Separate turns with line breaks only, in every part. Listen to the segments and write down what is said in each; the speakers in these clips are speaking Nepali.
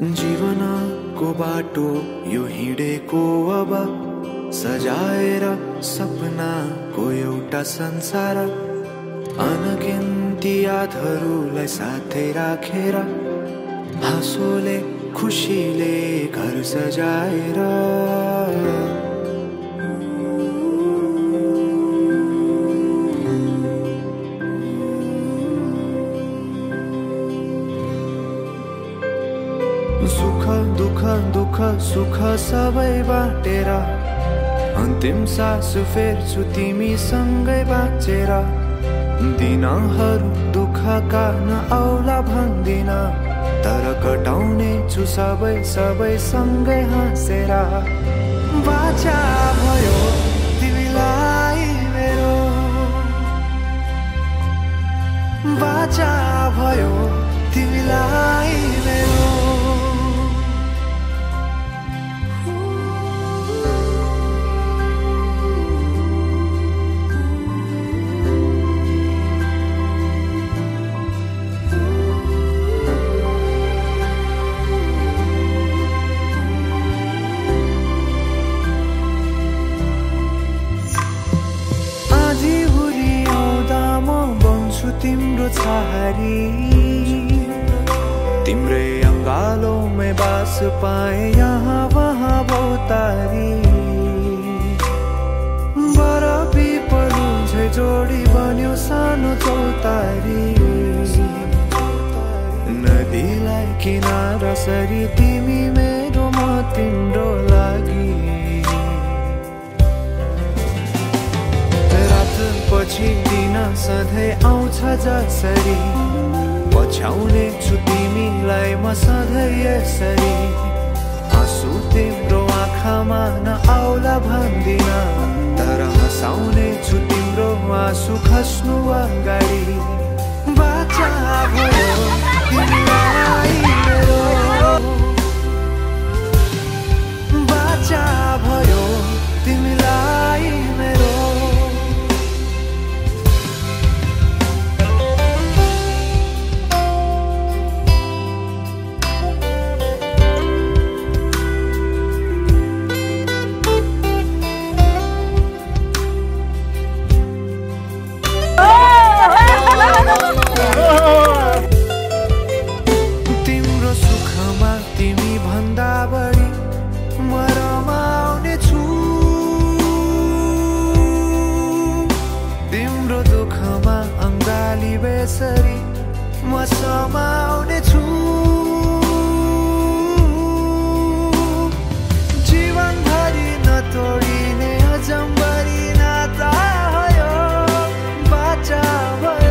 जीवनको बाटो यो हिँडेको अब सजाएर सपनाको एउटा संसार अनगिन्ती यादहरूलाई साथै राखेर हाँसोले खुसीले घर सजाएर सुख दुख दुख सुख सबै बाटेर अन्तिम सास फेर्छु तिमीसँगै बाँचेर दिनहरू दुःखका नआउला भन्दिन तर कटाउने छु सबै सबै सँगै हाँसेर बाचा भयो तिमीलाई मेरो बाचा भयो तिमीलाई मेरो तिम्रो छहारी तिम्रै अङ्गालोमै बास पाए यहाँ वहाँ बहुतारी बर पिपलु झै जोडी बन्यो सानो चौतारी नदीलाई किनारा सरी तिमी मेरो म तिम्रो लागि पछि दिन सधैँ आउँछ जसरी पछ्याउने छु तिमीलाई म सधैँ यसरी आँसु तिम्रो आँखामा नआउला भन्दिन तर हँसाउने छु तिम्रो आँसु खस्नु अगाडि बाचा भयो तिमीलाई मेरो बाचा भयो तिमीलाई मेरो तिम्रो सुखमा तिमी भन्दा बढी म रमाउने छु तिम्रो दुःखमा अङ्गाली बेसरी म समाउने छु जीवनभरि नतोडिने अजम्बरी नाता भयो बाचा भयो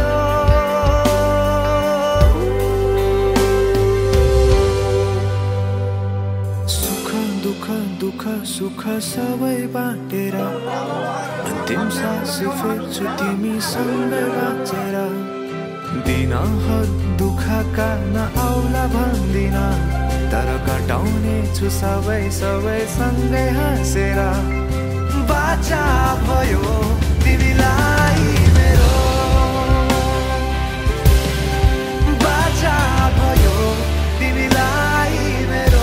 दुःख सुख सबै बाटेर अन्तिम सास फेर्छु तिमीसँगै बाँचेर दिनहरू दुःखका नआउला भन्दिन तर कटाउने छु सबै सबै सँगै हाँसेर बाचा भयो तिमीलाई मेरो बाचा भयो तिमीलाई मेरो